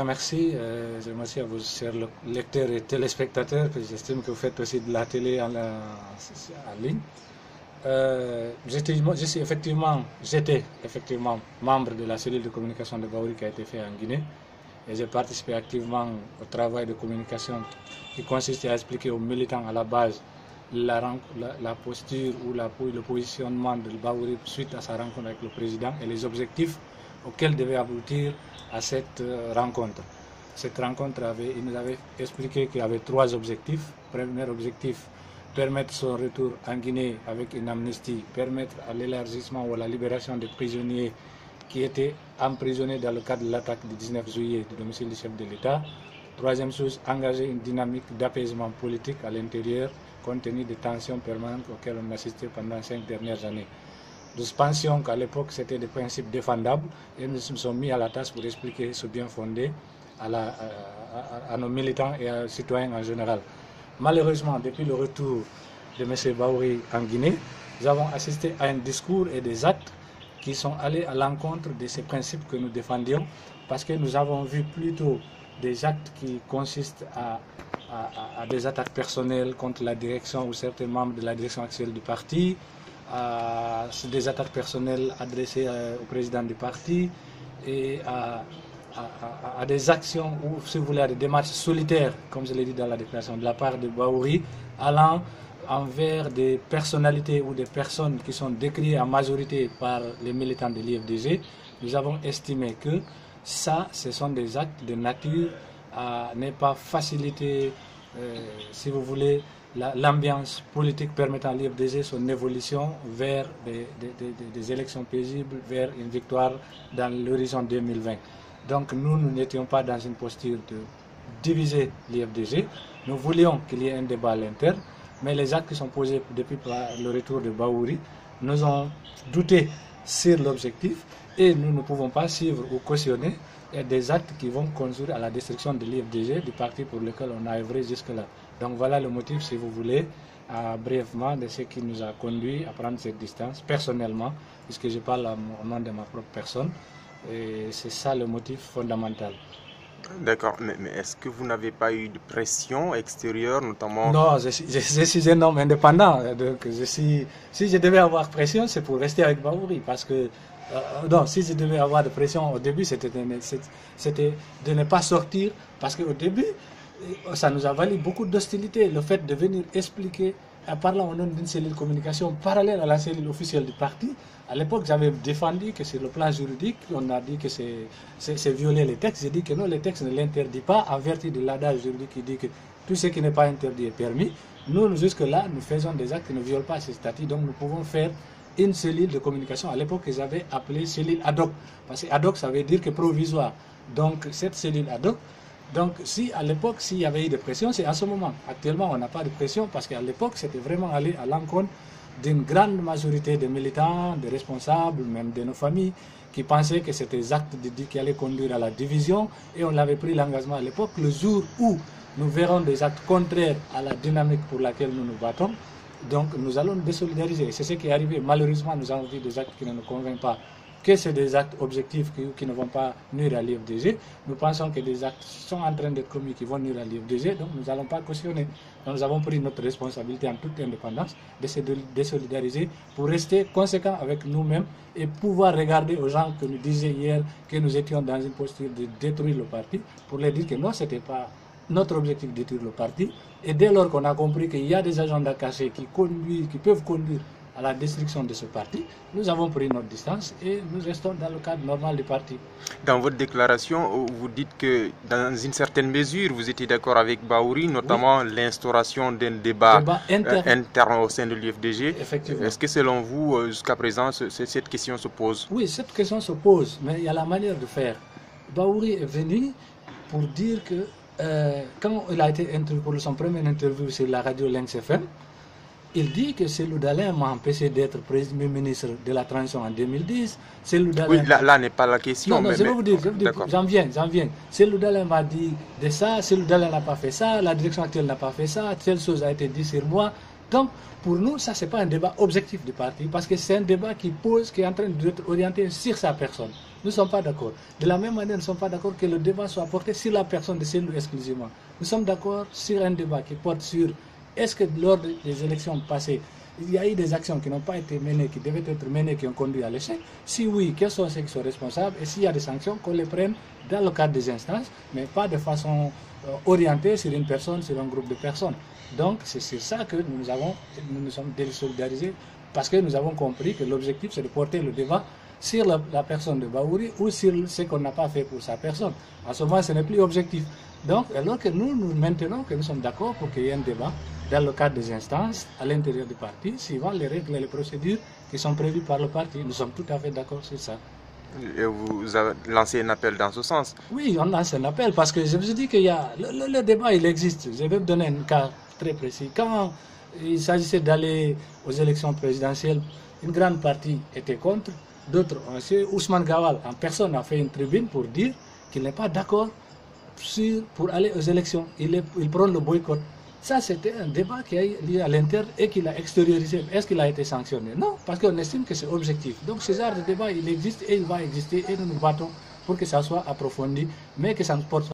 remercie. Je remercie à vos chers lecteurs et téléspectateurs, que j'estime que vous faites aussi de la télé en ligne. J'étais effectivement membre de la cellule de communication de Baouri qui a été faite en Guinée. Et j'ai participé activement au travail de communication qui consiste à expliquer aux militants à la base la posture ou le positionnement de Baouri suite à sa rencontre avec le président et les objectifs auxquels devait aboutir à cette rencontre. Cette rencontre, il nous avait expliqué qu'il y avait 3 objectifs. Premier objectif, permettre son retour en Guinée avec une amnistie, permettre à l'élargissement ou à la libération des prisonniers qui étaient emprisonnés dans le cadre de l'attaque du 19 juillet du domicile du chef de l'État. Troisième chose, engager une dynamique d'apaisement politique à l'intérieur, compte tenu des tensions permanentes auxquelles on assistait pendant 5 dernières années. Nous pensions qu'à l'époque, c'était des principes défendables et nous nous sommes mis à la tâche pour expliquer ce bien fondé à nos militants et aux citoyens en général. Malheureusement, depuis le retour de M. Baouri en Guinée, nous avons assisté à un discours et des actes qui sont allés à l'encontre de ces principes que nous défendions, parce que nous avons vu plutôt des actes qui consistent à des attaques personnelles contre la direction ou certains membres de la direction actuelle du parti, des attaques personnelles adressées au président du parti et à des actions ou, si vous voulez, à des démarches solitaires, comme je l'ai dit dans la déclaration, de la part de Baouri, allant envers des personnalités ou des personnes qui sont décriées en majorité par les militants de l'IFDG. Nous avons estimé que ce sont des actes de nature à ne pas faciliter, si vous voulez, l'ambiance politique permettant à l'IFDG son évolution vers des élections paisibles, vers une victoire dans l'horizon 2020. Donc nous n'étions pas dans une posture de diviser l'IFDG. Nous voulions qu'il y ait un débat à l'interne, mais les actes qui sont posés depuis le retour de Baouri nous ont douté sur l'objectif et nous ne pouvons pas suivre ou cautionner des actes qui vont conduire à la destruction de l'IFDG, du parti pour lequel on a œuvré jusque-là. Donc voilà le motif, si vous voulez, brièvement, de ce qui nous a conduit à prendre cette distance, personnellement, puisque je parle au nom de ma propre personne, et c'est ça le motif fondamental. D'accord, mais est-ce que vous n'avez pas eu de pression extérieure, notamment? Non, je suis un homme indépendant, donc si je devais avoir pression, c'est pour rester avec Baouri, parce que non, si je devais avoir de pression au début, c'était de ne pas sortir, parce qu'au début, ça nous a valu beaucoup d'hostilité, le fait de venir expliquer, en parlant au nom d'une cellule de communication parallèle à la cellule officielle du parti. À l'époque, j'avais défendu que sur le plan juridique, on a dit que c'est violer les textes. J'ai dit que non, les textes ne l'interdisent pas, en vertu de l'adage juridique qui dit que tout ce qui n'est pas interdit est permis. Nous, jusque-là, nous faisons des actes qui ne violent pas ces statuts, donc nous pouvons faire une cellule de communication. À l'époque, ils avaient appelé cellule ad hoc, parce que ad hoc, ça veut dire que provisoire. Donc, cette cellule ad hoc, donc si à l'époque, s'il y avait eu des pressions, c'est à ce moment. Actuellement, on n'a pas de pression, parce qu'à l'époque, c'était vraiment aller à l'encontre d'une grande majorité de militants, de responsables, même de nos familles, qui pensaient que c'était des actes qui allaient conduire à la division, et on avait pris l'engagement à l'époque, le jour où nous verrons des actes contraires à la dynamique pour laquelle nous nous battons, donc nous allons désolidariser. C'est ce qui est arrivé. Malheureusement, nous avons vu des actes qui ne nous convainquent pas, que c'est des actes objectifs qui ne vont pas nuire à l'IFDG. Nous pensons que des actes sont en train d'être commis qui vont nuire à l'IFDG, donc nous n'allons pas cautionner. Donc nous avons pris notre responsabilité en toute indépendance de se désolidariser pour rester conséquents avec nous-mêmes et pouvoir regarder aux gens que nous disaient hier que nous étions dans une posture de détruire le parti, pour leur dire que non, ce n'était pas notre objectif de détruire le parti. Et dès lors qu'on a compris qu'il y a des agendas cachés qui peuvent conduire à la destruction de ce parti, nous avons pris notre distance et nous restons dans le cadre normal du parti. Dans votre déclaration, vous dites que dans une certaine mesure, vous étiez d'accord avec Baouri, notamment oui, l'instauration d'un débat interne au sein de l'IFDG. Effectivement. Est-ce que selon vous, jusqu'à présent, cette question se pose? Oui, cette question se pose, mais il y a la manière de faire. Baouri est venu pour dire que quand il a été interviewé pour son premier interview sur la radio Lens FM, il dit que Cellou Dalein m'a empêché d'être Premier ministre de la transition en 2010. Oui, là n'est pas la question. Non, je vais vous dire, j'en viens. Cellou Dalein m'a dit de ça, Cellou Dalein n'a pas fait ça, la direction actuelle n'a pas fait ça, telle chose a été dit sur moi. Donc, pour nous, ça, ce n'est pas un débat objectif du parti, parce que c'est un débat qui est en train d'être orienté sur sa personne. Nous ne sommes pas d'accord. De la même manière, nous ne sommes pas d'accord que le débat soit porté sur la personne de Cellou exclusivement. Nous sommes d'accord sur un débat qui porte sur est-ce que lors des élections passées, il y a eu des actions qui n'ont pas été menées, qui devaient être menées, qui ont conduit à l'échec. Si oui, quels sont ceux qui sont responsables? Et s'il y a des sanctions, qu'on les prenne dans le cadre des instances, mais pas de façon orientée sur une personne, sur un groupe de personnes. Donc c'est ça que nous nous sommes désolidarisés, parce que nous avons compris que l'objectif c'est de porter le débat sur la personne de Bahouri ou sur ce qu'on n'a pas fait pour sa personne. À ce moment, ce n'est plus objectif. Donc, alors que nous maintenons que nous sommes d'accord pour qu'il y ait un débat dans le cadre des instances, à l'intérieur du parti, suivant les règles et les procédures qui sont prévues par le parti. Nous sommes tout à fait d'accord sur ça. Et vous avez lancé un appel dans ce sens? Oui, on lance un appel parce que je vous ai dit qu'il y a le débat, il existe. Je vais vous donner un cas très précis. Quand il s'agissait d'aller aux élections présidentielles, une grande partie était contre, d'autres ont essayé. Ousmane Gawal, en personne, a fait une tribune pour dire qu'il n'est pas d'accord pour aller aux élections. Il prend le boycott. Ça, c'était un débat qui a lié à l'interne et qu'il a extériorisé. Est-ce qu'il a été sanctionné? Non, parce qu'on estime que c'est objectif. Donc, ce genre de débat, il existe et il va exister et nous nous battons pour que ça soit approfondi, mais que ça ne porte pas